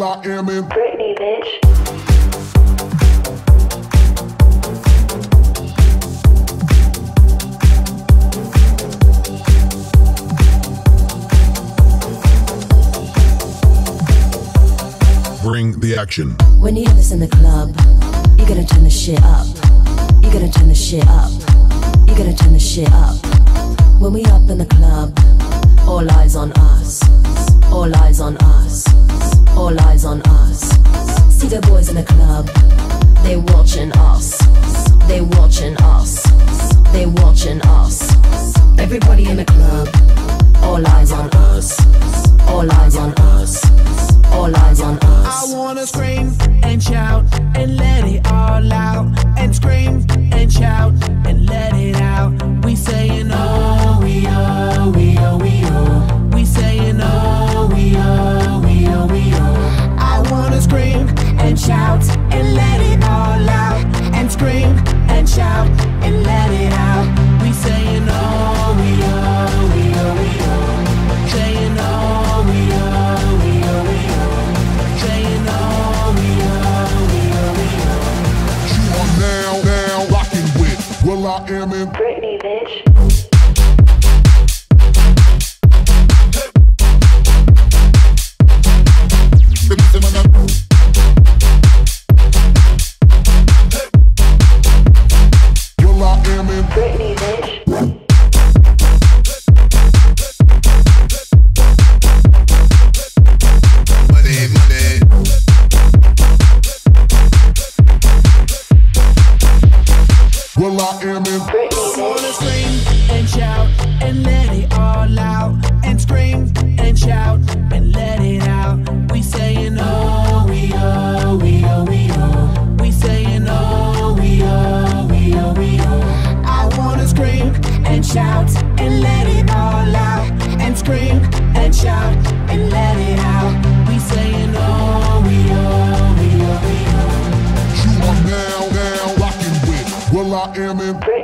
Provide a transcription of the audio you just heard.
Well, I am in Britney, bitch. Bring the action. When you have this in the club, you gotta turn the shit up. You gotta turn the shit up. You gotta turn the shit up. When we up in the club, all eyes on us. All eyes on us. All eyes on us. See the boys in the club, they watching us. They watching us. They watching us. Everybody in the club, all eyes on us. All eyes on us. All eyes on us. I wanna scream and shout and let it all out. And scream and shout and let it out. We saying oh, we oh, we oh, we oh. We saying oh, we oh, we oh, we oh. I wanna scream and shout and let it all out. And scream and shout and let it out. We saying oh, we oh, we oh, we oh. Saying oh, we oh, we oh, we oh. Saying oh, we oh, we oh, we oh. You are now rocking with Well, I am in Britney, bitch. Well, I am in Britney, bitch. Well, I am in Britney, I wanna bitch. scream and shout and let it all out. And scream and shout and let it out. We saying oh, we oh, we oh, we oh. We saying oh, we oh, we oh, we oh. I wanna scream and shout and let it all out. And scream and shout and let it out. We saying oh, we oh, we oh, we oh. You are now rocking with Well, I am in Britney.